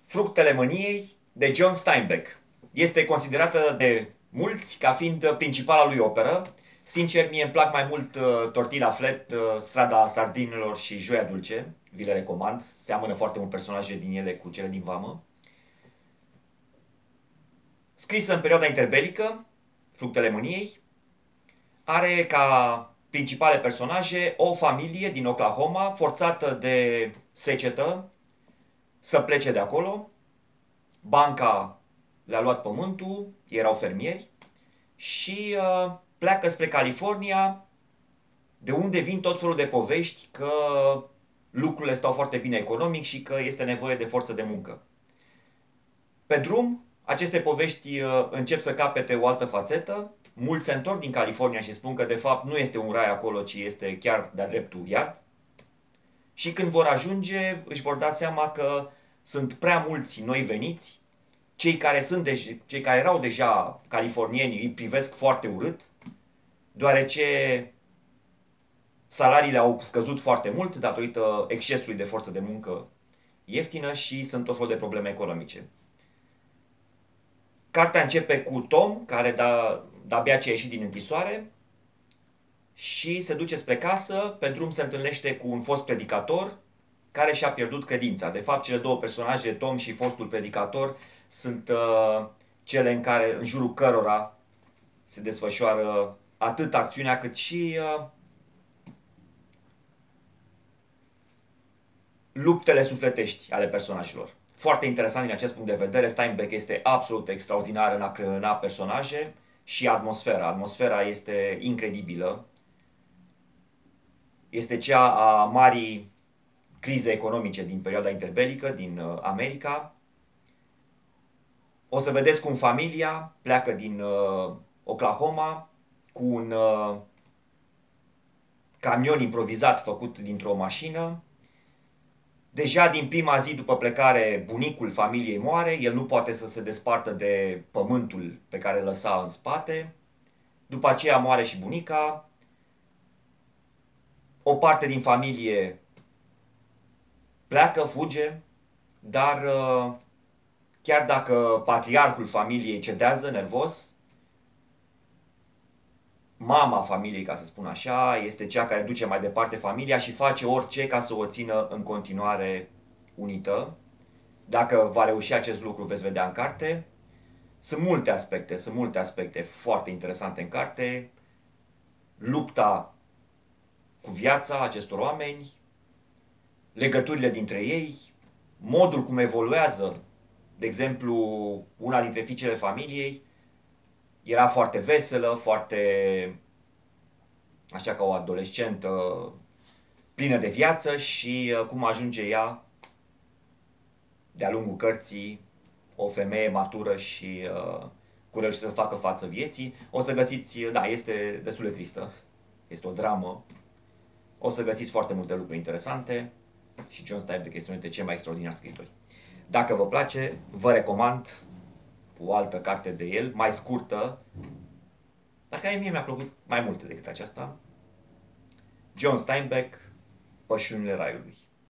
Fructele mâniei de John Steinbeck. Este considerată de mulți ca fiind principala lui operă. Sincer, mie îmi plac mai mult Tortilla Flat, Strada Sardinelor și Joia Dulce. Vi le recomand. Seamănă foarte mult personaje din ele cu cele din vamă. Scrisă în perioada interbelică, Fructele mâniei, are ca principale personaje o familie din Oklahoma forțată de secetă să plece de acolo. Banca le-a luat pământul, erau fermieri și pleacă spre California, de unde vin tot felul de povești că lucrurile stau foarte bine economic și că este nevoie de forță de muncă. Pe drum, aceste povești încep să capete o altă fațetă. Mulți se întorc din California și spun că de fapt nu este un rai acolo, ci este chiar de-a dreptul iad. Și când vor ajunge, își vor da seama că sunt prea mulți noi veniți. Cei care erau deja californieni îi privesc foarte urât, deoarece salariile au scăzut foarte mult datorită excesului de forță de muncă ieftină și sunt tot felul de probleme economice. Cartea începe cu Tom, care de-abia ce a ieșit din închisoare și se duce spre casă. Pe drum se întâlnește cu un fost predicator care și-a pierdut credința. De fapt, cele două personaje, Tom și fostul predicator, sunt cele în jurul cărora se desfășoară atât acțiunea cât și luptele sufletești ale personajelor. Foarte interesant din acest punct de vedere, Steinbeck este absolut extraordinar în a creona personaje și atmosfera. Atmosfera este incredibilă. Este cea a marii crize economice din perioada interbelică din America. O să vedeți cum familia pleacă din Oklahoma cu un camion improvizat făcut dintr-o mașină. Deja din prima zi după plecare, bunicul familiei moare, el nu poate să se despartă de pământul pe care îl lăsa în spate. După aceea moare și bunica. O parte din familie pleacă, fuge, dar chiar dacă patriarhul familiei cedează nervos, mama familiei, ca să spun așa, este cea care duce mai departe familia și face orice ca să o țină în continuare unită. Dacă va reuși acest lucru, veți vedea în carte. Sunt multe aspecte foarte interesante în carte. Lupta cu viața acestor oameni, legăturile dintre ei, modul cum evoluează. De exemplu, una dintre fiicele familiei era foarte veselă, foarte așa ca o adolescentă plină de viață și cum ajunge ea de-a lungul cărții o femeie matură și cu reușit să facă față vieții. O să găsiți, da, este destul de tristă, este o dramă. O să găsiți foarte multe lucruri interesante și John Steinbeck este unul dintre cei mai extraordinari scriitori. Dacă vă place, vă recomand o altă carte de el, mai scurtă, dar care mie mi-a plăcut mai mult decât aceasta. John Steinbeck, Pășunile Raiului.